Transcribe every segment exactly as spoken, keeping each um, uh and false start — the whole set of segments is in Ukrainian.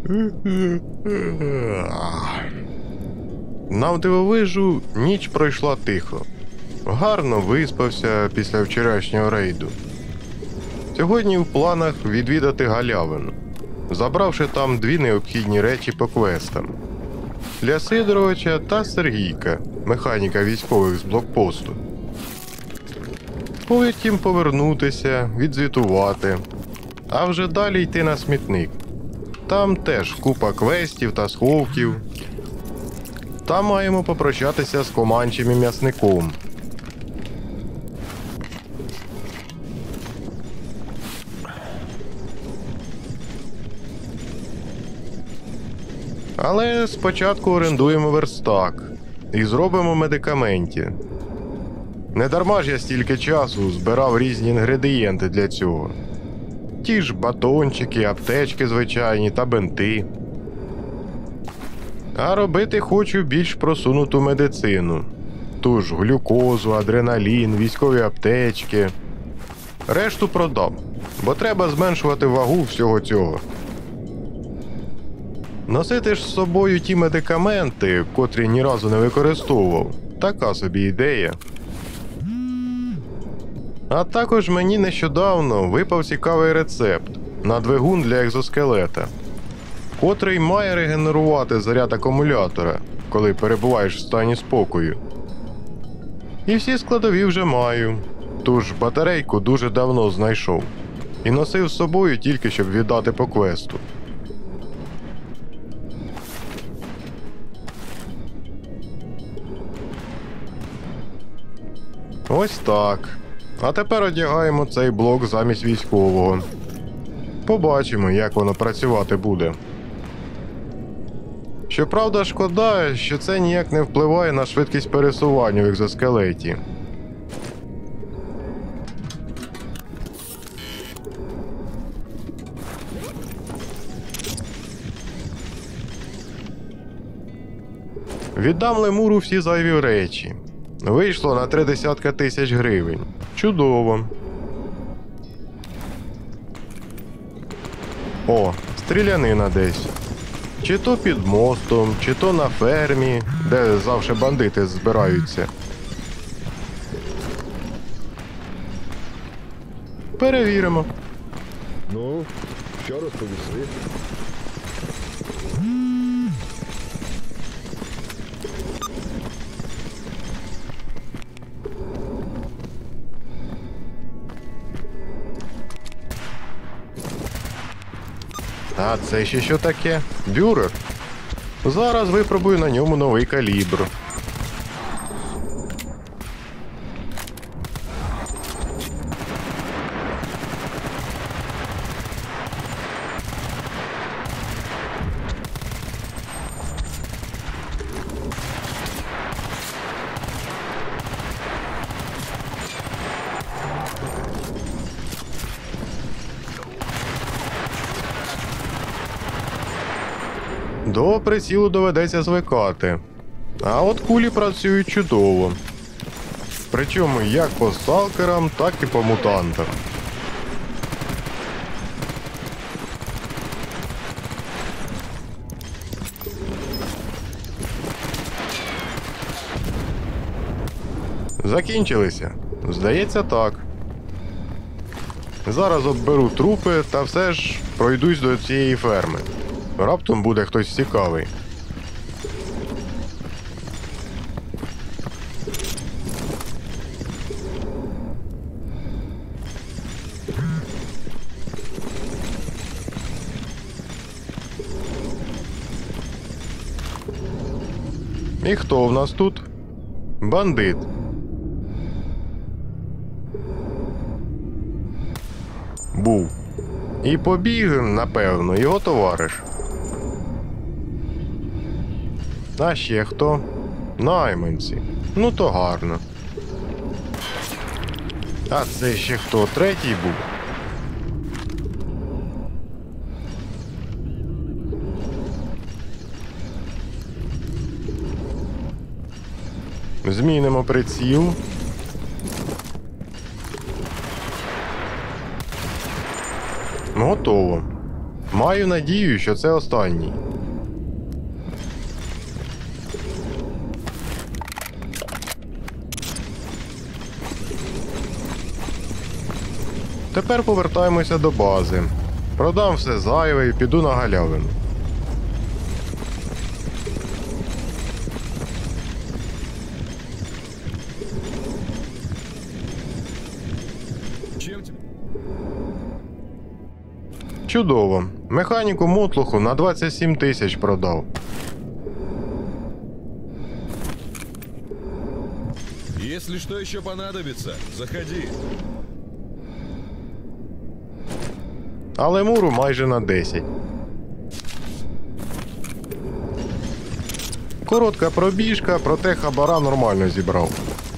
На дивовижу ніч пройшла тихо. Гарно виспався після вчорашнього рейду. Сьогодні в планах відвідати галявину, забравши там дві необхідні речі по квестам. Для Сидоровича та Сергійка, механіка військових з блокпосту. Потім повернутися, відзвітувати, а вже далі йти на смітник. Там теж купа квестів та сховків. Там маємо попрощатися з Команчем і м'ясником. Але спочатку орендуємо верстак і зробимо медикаменті. Недарма ж я стільки часу збирав різні інгредієнти для цього. Ті ж батончики, аптечки звичайні та бинти. А робити хочу більш просунуту медицину. Ту ж глюкозу, адреналін, військові аптечки. Решту продам, бо треба зменшувати вагу всього цього. Носити ж з собою ті медикаменти, котрі ні разу не використовував. Така собі ідея. А також мені нещодавно випав цікавий рецепт на двигун для екзоскелета, котрий має регенерувати заряд акумулятора, коли перебуваєш в стані спокою. І всі складові вже маю, тож батарейку дуже давно знайшов і носив з собою тільки щоб віддати по квесту. Ось так. А тепер одягаємо цей блок замість військового. Побачимо, як воно працювати буде. Щоправда, шкода, що це ніяк не впливає на швидкість пересування в екзоскелеті. Віддам лемуру всі зайві речі. Вийшло на три десятка тисяч гривень. Чудово. О, стрілянина десь. Чи то під мостом, чи то на фермі, де завжди бандити збираються. Перевіримо. Ну, що розповісти? А це ще що таке? Бюрер? Зараз випробую на ньому новий калібр. До прицілу доведеться звикати. А от кулі працюють чудово. Причому як по сталкерам, так і по мутантам. Закінчилися? Здається, так. Зараз обберу трупи та все ж пройдусь до цієї ферми. Раптом буде хтось цікавий. І хто в нас тут? Бандит. Був. І побіг, напевно, його товариш. А ще хто? Найманці. Ну то гарно. А це ще хто? Третій був? Змінимо приціл. Готово. Маю надію, що це останній. Тепер повертаємося до бази. Продам все зайве і піду на галявину. Чем тебе? Чудово. Механіку мотлуху на двадцять сім тисяч продав. Если что еще понадобится, заходи. А лемуру майже на десять. Коротка пробіжка, проте хабара нормально зібрав.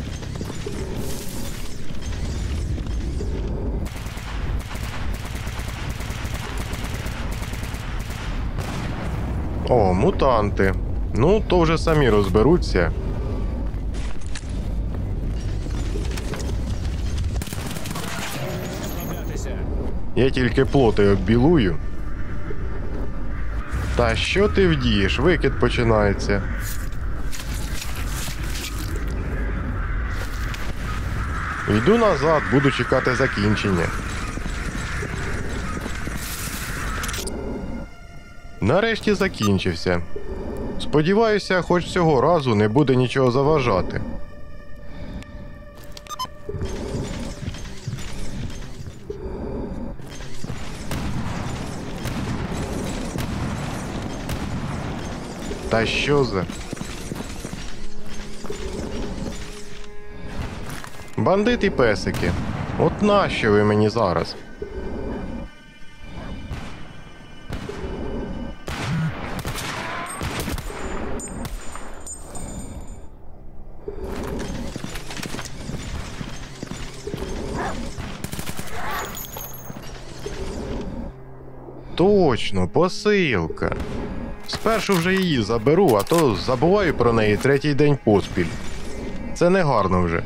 О, мутанти. Ну, то вже самі розберуться. Я тільки плоти оббілую. Та що ти вдієш? Викид починається. Йду назад, буду чекати закінчення. Нарешті закінчився. Сподіваюся, хоч цього разу не буде нічого заважати. Та що за? Бандити песики. От нащо ви мені зараз? Точно, посилка. Спершу вже її заберу, а то забуваю про неї третій день поспіль. Це не гарно вже.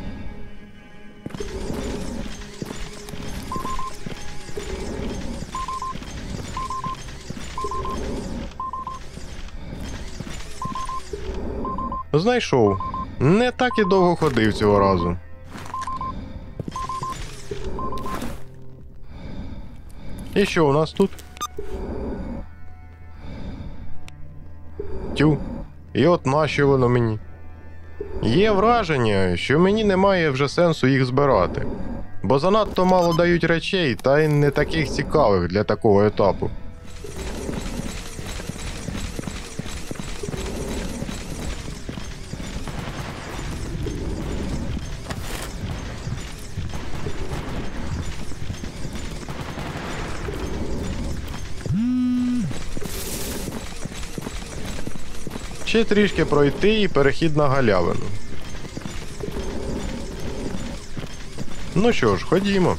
Знайшов. Не так і довго ходив цього разу. І що у нас тут? Тю. І от нащо воно мені? Є враження, що мені немає вже сенсу їх збирати. Бо занадто мало дають речей, та й не таких цікавих для такого етапу. Ще трішки пройти і перехід на галявину. Ну що ж, ходімо.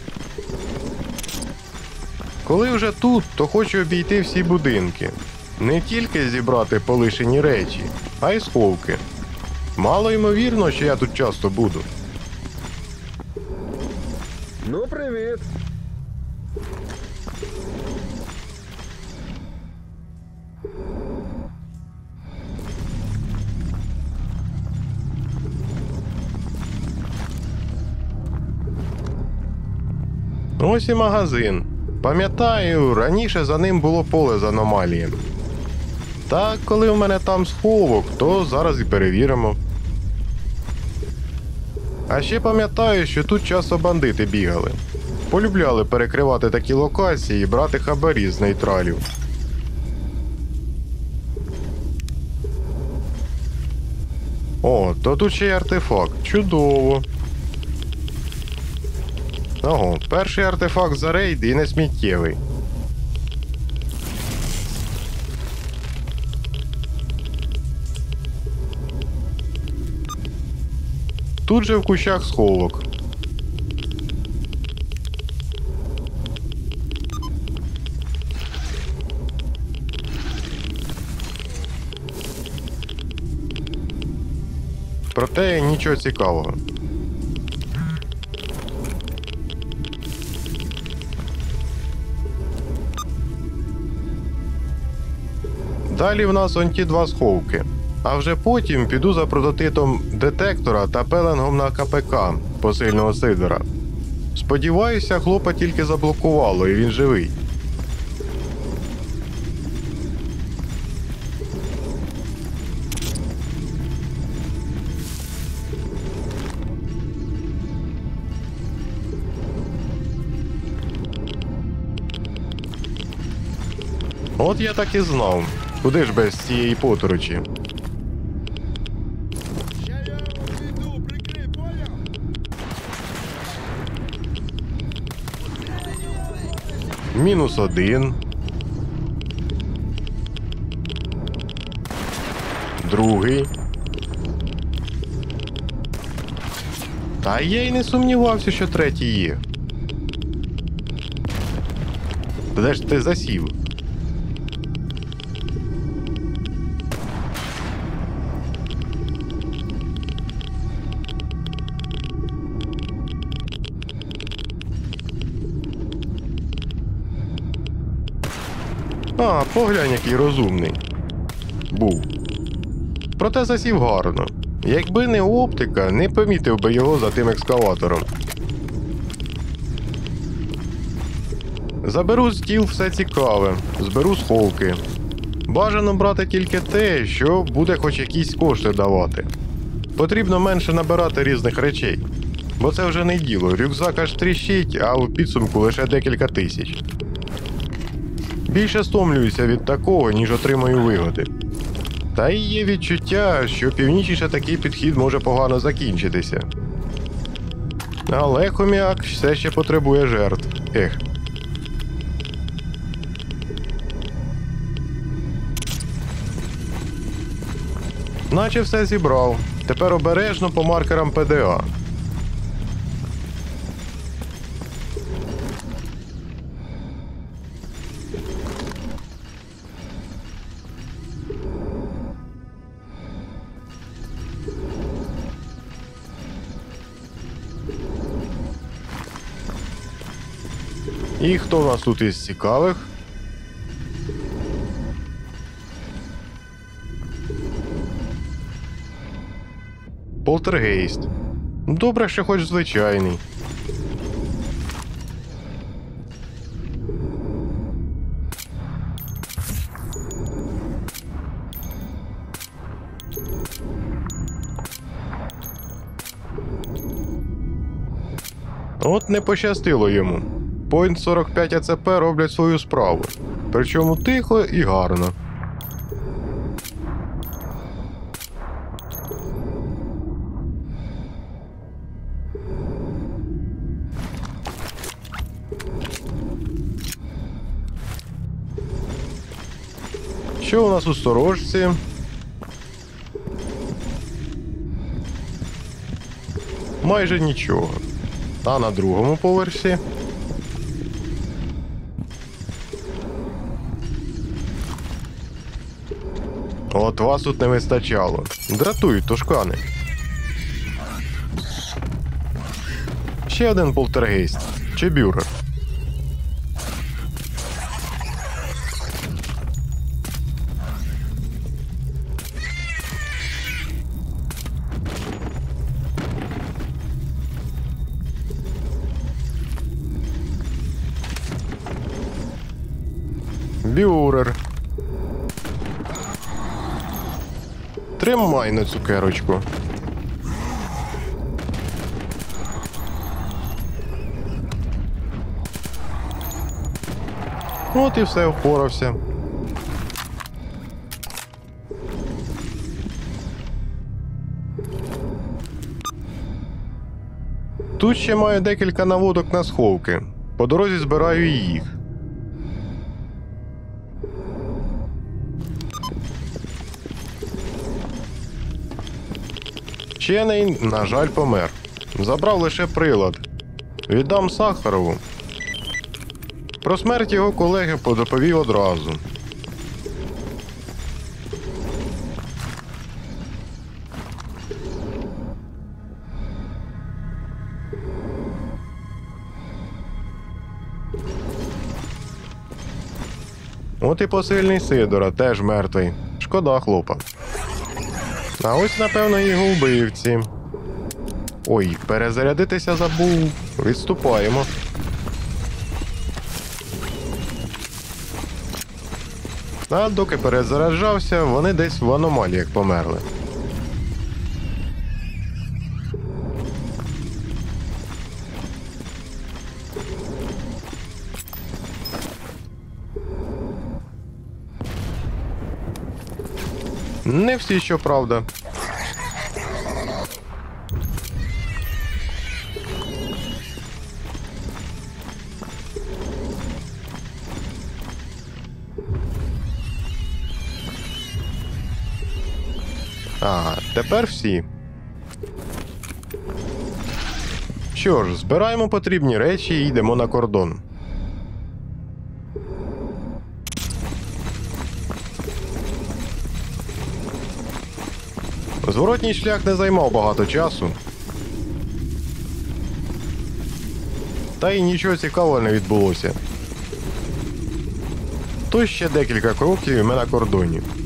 Коли вже тут, то хочу обійти всі будинки. Не тільки зібрати полишені речі, а й сховки. Мало ймовірно, що я тут часто буду. Ну, привіт. Ось і магазин. Пам'ятаю, раніше за ним було поле з аномаліями. Так, коли в мене там сховок, то зараз і перевіримо. А ще пам'ятаю, що тут часто бандити бігали. Полюбляли перекривати такі локації і брати хабарі з нейтралів. О, то тут ще й артефакт. Чудово. Ого, перший артефакт за рейд і не сміттєвий. Тут же в кущах сховок. Проте нічого цікавого. Далі в нас он ті два сховки. А вже потім піду за прототипом детектора та пеленгом на КПК посильного Сидора. Сподіваюся, хлопа тільки заблокувало і він живий. От я так і знав. Куди ж без цієї поторочі? Я его веду, прикрой, понял? Мінус один. Другий. Та я й не сумнівався, що третій є. Де ж ти засів? А, поглянь, який розумний. Був. Проте засів гарно. Якби не оптика, не помітив би його за тим екскаватором. Заберу з тіл все цікаве, зберу сховки. Бажано брати тільки те, що буде хоч якісь кошти давати. Потрібно менше набирати різних речей. Бо це вже не діло, рюкзак аж тріщить, а у підсумку лише декілька тисяч. Більше стомлююся від такого, ніж отримую вигоди. Та й є відчуття, що північніше такий підхід може погано закінчитися. Але хом'як все ще потребує жертв. Ех. Наче все зібрав. Тепер обережно по маркерам ПДА. І хто в нас тут із цікавих? Полтергейст. Добре, що хоч звичайний. От не пощастило йому. Point сорок п'ять АЦП роблять свою справу. Причому тихо і гарно. Що у нас у сторожці? Майже нічого. А на другому поверсі? От вас тут не вистачало. Дратують тушкани. Ще один полтергейст. Чи бюрер. Бюрер. Тримай на цукерочку. От і все, впорався. Тут ще маю декілька наводок на сховки. По дорозі збираю і їх. Вчений, на жаль, помер. Забрав лише прилад. Віддам Сахарову. Про смерть його колеги подоповів одразу. От і посильний Сидора, теж мертвий. Шкода хлопа. А ось, напевно, його вбивці. Ой, перезарядитися забув. Відступаємо. А доки перезаряджався, вони десь в аномаліях померли. Не всі, щоправда. А, тепер всі. Що ж, збираємо потрібні речі і йдемо на кордон. Зворотній шлях не займав багато часу. Та й нічого цікавого не відбулося. То ще декілька кроків і ми на кордоні.